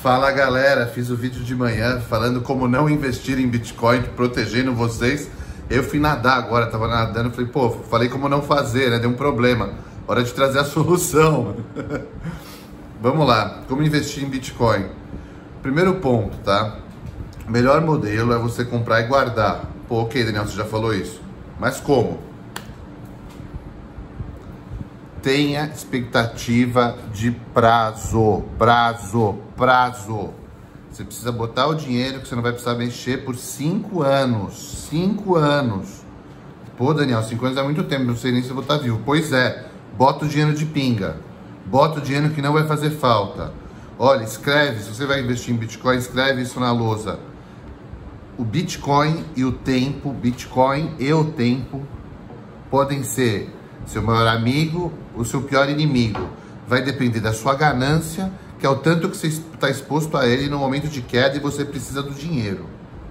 Fala galera, fiz o vídeo de manhã falando como não investir em Bitcoin, protegendo vocês. Eu fui nadar agora, tava nadando, falei, pô, falei como não fazer, né? Deu um problema. Hora de trazer a solução. Vamos lá, como investir em Bitcoin? Primeiro ponto, tá? O melhor modelo é você comprar e guardar. Pô, ok, Daniel, você já falou isso. Mas como? Tenha expectativa de prazo. Você precisa botar o dinheiro que você não vai precisar mexer por 5 anos. 5 anos. Pô, Daniel, 5 anos é muito tempo, não sei nem se eu vou estar vivo. Pois é, bota o dinheiro de pinga. Bota o dinheiro que não vai fazer falta. Olha, escreve, se você vai investir em Bitcoin, escreve isso na lousa. O Bitcoin e o tempo podem ser seu maior amigo, o seu pior inimigo. Vai depender da sua ganância, que é o tanto que você está exposto a ele no momento de queda e você precisa do dinheiro.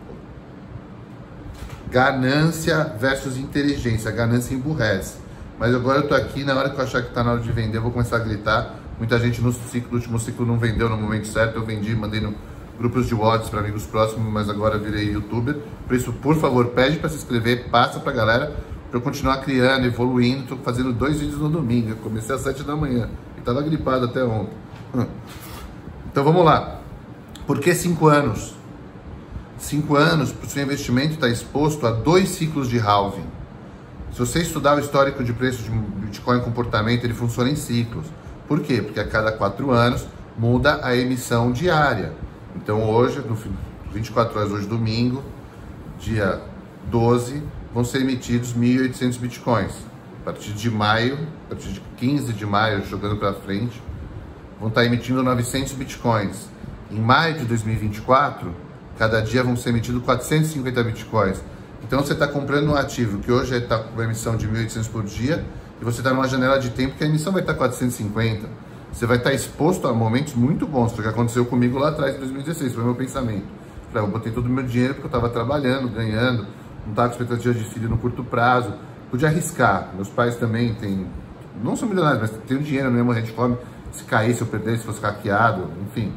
Ganância versus inteligência. A ganância emburrece. Mas agora eu tô aqui, na hora que eu achar que tá na hora de vender, eu vou começar a gritar. Muita gente no último ciclo não vendeu no momento certo, eu vendi, mandei no grupos de WhatsApp para amigos próximos, mas agora virei youtuber. Por isso, por favor, pede para se inscrever, passa pra galera, para eu continuar criando, evoluindo. Tô fazendo 2 vídeos no domingo, eu comecei às 7 da manhã e tava gripado até ontem. Então vamos lá. Por que 5 anos? 5 anos, para o seu investimento está exposto a 2 ciclos de halving. Se você estudar o histórico de preço de Bitcoin e comportamento, ele funciona em ciclos. Por quê? Porque a cada 4 anos muda a emissão diária. Então hoje, no 24 horas, hoje domingo, dia 12, vão ser emitidos 1.800 Bitcoins. A partir de maio, a partir de 15 de maio, jogando para frente, vão estar emitindo 900 Bitcoins. Em maio de 2024, cada dia vão ser emitidos 450 Bitcoins. Então você está comprando um ativo que hoje está com uma emissão de 1.800 por dia e você está numa janela de tempo que a emissão vai estar 450. Você vai estar exposto a momentos muito bons. Foi o que aconteceu comigo lá atrás, em 2016, foi o meu pensamento. Eu botei todo o meu dinheiro porque eu estava trabalhando, ganhando, não estava com expectativa de filho no curto prazo. Podia arriscar. Meus pais também têm, não são milionários, mas têm dinheiro no mesmo rede come. Se cair, se eu perder, se fosse hackeado, enfim.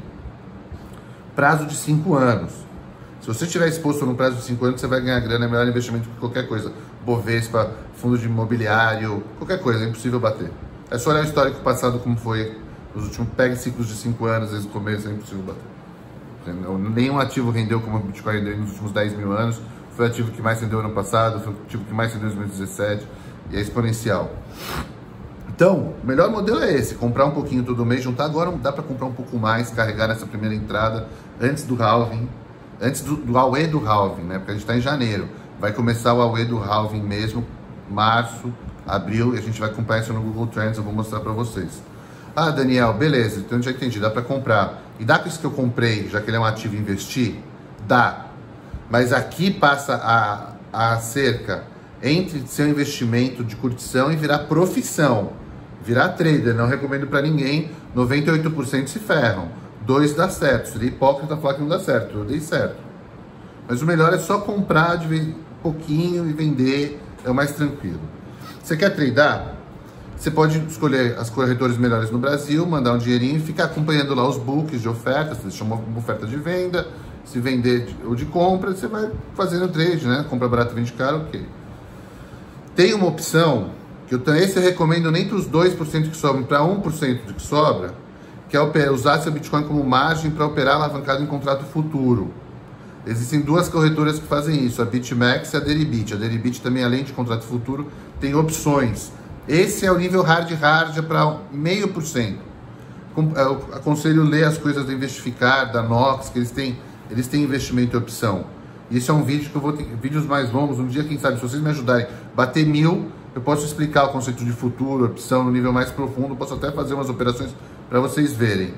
Prazo de 5 anos. Se você estiver exposto no prazo de 5 anos, você vai ganhar grana, é melhor investimento que qualquer coisa. Bovespa, fundo de imobiliário, qualquer coisa, é impossível bater. É só olhar o histórico passado como foi. Os últimos, pegue ciclos de 5 anos, desde o começo, é impossível bater. Nenhum ativo rendeu como o Bitcoin rendeu nos últimos 10 mil anos. Foi o ativo que mais rendeu ano passado, foi o ativo que mais rendeu em 2017, e é exponencial. Então, o melhor modelo é esse, comprar um pouquinho todo mês, juntar agora, dá para comprar um pouco mais, carregar nessa primeira entrada, antes do halving, antes do AUE do halving, né? Porque a gente está em janeiro, vai começar o AUE do halving mesmo, março, abril, e a gente vai comprar isso no Google Trends, eu vou mostrar para vocês. Ah, Daniel, beleza, então já entendi, dá para comprar. E dá com isso que eu comprei, já que ele é um ativo, investir? Dá. Mas aqui passa a cerca entre ser um investimento de curtição e virar profissão. Virar trader, não recomendo para ninguém. 98% se ferram. 2 dá certo. Seria hipócrita falar que não dá certo. Eu dei certo. Mas o melhor é só comprar de pouquinho e vender. É o mais tranquilo. Você quer tradar? Você pode escolher as corretoras melhores no Brasil, mandar um dinheirinho e ficar acompanhando lá os books de ofertas. Você chama uma oferta de venda. Se vender ou de compra, você vai fazendo trade, né? Compra barato, vende caro, ok. Tem uma opção que esse eu recomendo nem para os 2% que sobram, para 1% do que sobra, que é usar seu Bitcoin como margem para operar alavancado em contrato futuro. Existem 2 corretoras que fazem isso, a BitMEX e a Deribit. A Deribit também, além de contrato futuro, tem opções. Esse é o nível hard para 0,5%. Eu aconselho ler as coisas do Investificar, da Nox, que eles têm investimento e opção. E esse é um vídeo que eu vou ter, vídeos mais longos, um dia, quem sabe, se vocês me ajudarem a bater 1000, eu posso explicar o conceito de futuro, opção no nível mais profundo, posso até fazer umas operações para vocês verem.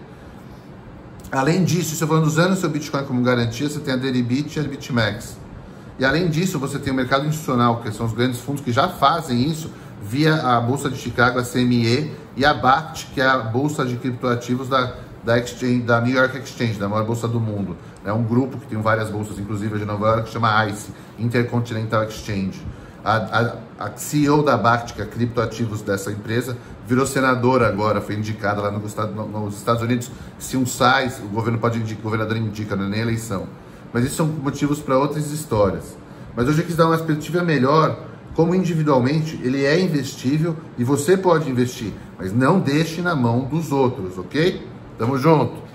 Além disso, se eu falando usando o seu Bitcoin como garantia, você tem a Deribit e a BitMEX. E além disso, você tem o mercado institucional, que são os grandes fundos que já fazem isso via a Bolsa de Chicago, a CME, e a BACT, que é a Bolsa de Criptoativos da New York Exchange, da maior bolsa do mundo. É um grupo que tem várias bolsas, inclusive a de Nova York, que chama ICE, Intercontinental Exchange. A CEO da Bactica Criptoativos dessa empresa virou senadora agora, foi indicada lá nos Estados Unidos. Se um sai, o governo pode indicar, o governador indica, não é nem eleição. Mas isso são motivos para outras histórias. Mas hoje eu quis dar uma perspectiva melhor, como individualmente ele é investível e você pode investir, mas não deixe na mão dos outros, ok? Tamo junto!